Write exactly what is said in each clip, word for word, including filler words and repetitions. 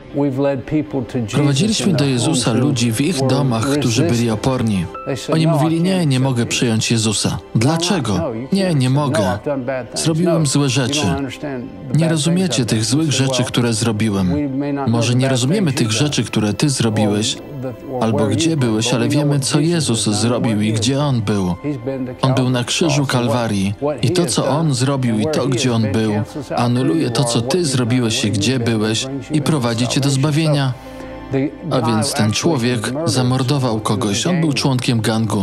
Prowadziliśmy do Jezusa ludzi w ich domach, którzy byli oporni. Oni mówili, nie, nie mogę przyjąć Jezusa. Dlaczego? Nie, nie mogę. Zrobiłem złe rzeczy. Nie rozumiecie tych złych rzeczy, które zrobiłem. Może nie rozumiemy tych rzeczy, które Ty zrobiłeś, albo gdzie byłeś, ale wiemy, co Jezus zrobił i gdzie On był. On był na krzyżu Kalwarii i to, co On zrobił i to, gdzie On był, anuluje to, co Ty zrobiłeś i gdzie byłeś i prowadzi Cię do zbawienia. A więc ten człowiek zamordował kogoś. On był członkiem gangu.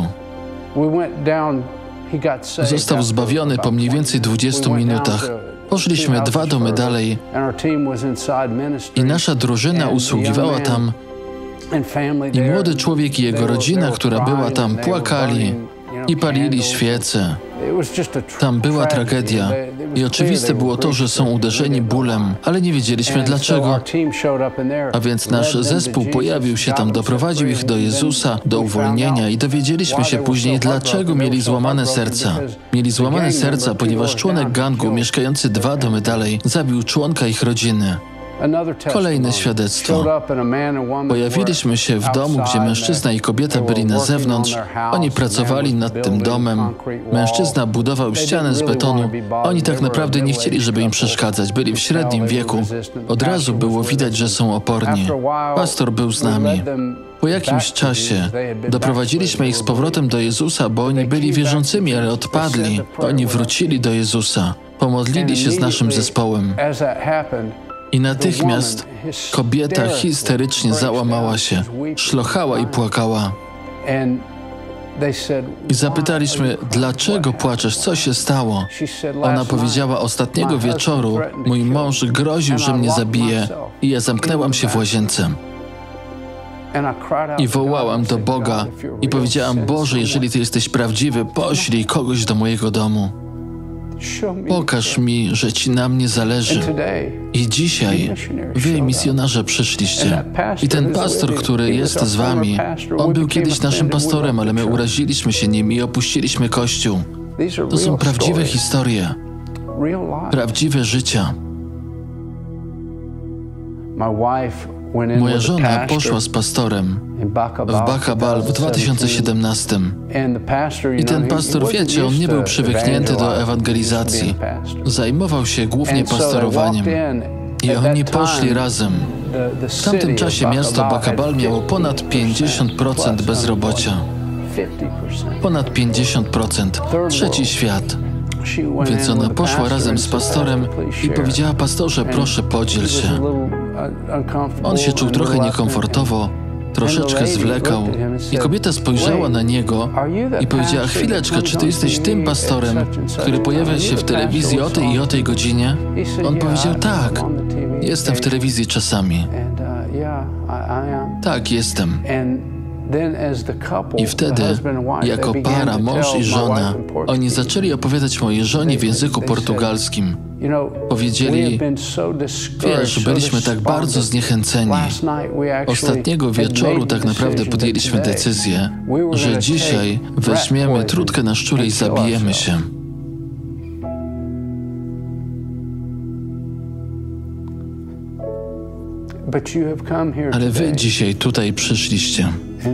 Został zbawiony po mniej więcej dwudziestu minutach. Poszliśmy dwa domy dalej i nasza drużyna usługiwała tam. I młody człowiek i jego rodzina, która była tam, płakali i palili świece. Tam była tragedia. I oczywiste było to, że są uderzeni bólem, ale nie wiedzieliśmy dlaczego. A więc nasz zespół pojawił się tam, doprowadził ich do Jezusa, do uwolnienia i dowiedzieliśmy się później, dlaczego mieli złamane serca. Mieli złamane serca, ponieważ członek gangu, mieszkający dwa domy dalej, zabił członka ich rodziny. Kolejne świadectwo. Pojawiliśmy się w domu, gdzie mężczyzna i kobieta byli na zewnątrz. Oni pracowali nad tym domem. Mężczyzna budował ścianę z betonu. Oni tak naprawdę nie chcieli, żeby im przeszkadzać. Byli w średnim wieku. Od razu było widać, że są oporni. Pastor był z nami. Po jakimś czasie doprowadziliśmy ich z powrotem do Jezusa, bo oni byli wierzącymi, ale odpadli. Oni wrócili do Jezusa. Pomodlili się z naszym zespołem. I natychmiast kobieta histerycznie załamała się, szlochała i płakała. I zapytaliśmy, dlaczego płaczesz, co się stało? Ona powiedziała, ostatniego wieczoru mój mąż groził, że mnie zabije i ja zamknęłam się w łazience. I wołałam do Boga i powiedziałam, Boże, jeżeli Ty jesteś prawdziwy, poślij kogoś do mojego domu. Pokaż mi, że Ci na mnie zależy. I dzisiaj Wy, misjonarze, przyszliście. I ten pastor, który jest z Wami, on był kiedyś naszym pastorem, ale my uraziliśmy się nim i opuściliśmy Kościół. To są prawdziwe historie, prawdziwe życia. Moja żona poszła z pastorem w Bakabal w dwa tysiące siedemnastym. I ten pastor, wiecie, on nie był przywyknięty do ewangelizacji. Zajmował się głównie pastorowaniem. I oni poszli razem. W tamtym czasie miasto Bakabal miało ponad pięćdziesiąt procent bezrobocia. Ponad pięćdziesiąt procent. Trzeci świat. Więc ona poszła razem z pastorem i powiedziała, pastorze, proszę, podziel się. On się czuł trochę niekomfortowo, troszeczkę zwlekał i kobieta spojrzała na niego i powiedziała, chwileczkę, czy ty jesteś tym pastorem, który pojawia się w telewizji o tej i o tej godzinie? On powiedział, tak, jestem w telewizji czasami. Tak, jestem. I wtedy, jako para, mąż i żona, oni zaczęli opowiadać mojej żonie w języku portugalskim. Powiedzieli, wiesz, byliśmy tak bardzo zniechęceni. Ostatniego wieczoru tak naprawdę podjęliśmy decyzję, że dzisiaj weźmiemy trutkę na szczury i zabijemy się. Ale wy dzisiaj tutaj przyszliście.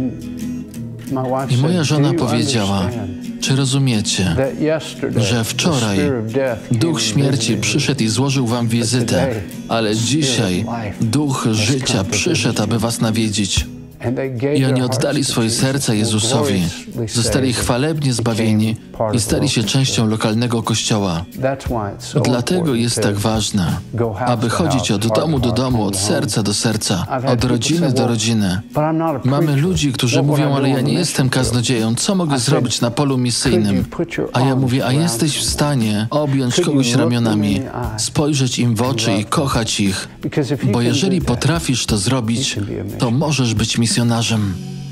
I moja żona powiedziała, czy rozumiecie, że wczoraj duch śmierci przyszedł i złożył wam wizytę, ale dzisiaj duch życia przyszedł, aby was nawiedzić. I oni oddali swoje serca Jezusowi, zostali chwalebnie zbawieni i stali się częścią lokalnego kościoła. Dlatego jest tak ważne, aby chodzić od domu do domu, od serca do serca, od rodziny do rodziny. Mamy ludzi, którzy mówią, ale ja nie jestem kaznodzieją, co mogę zrobić na polu misyjnym? A ja mówię, a jesteś w stanie objąć kogoś ramionami, spojrzeć im w oczy i kochać ich, bo jeżeli potrafisz to zrobić, to możesz być misjonarzem.